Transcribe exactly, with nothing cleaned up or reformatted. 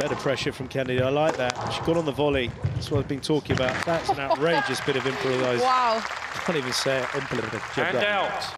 Better pressure from Kennedy. I like that. She got on the volley. That's what I've been talking about. That's an outrageous bit of improvisation. Wow. Can't even say it. And out.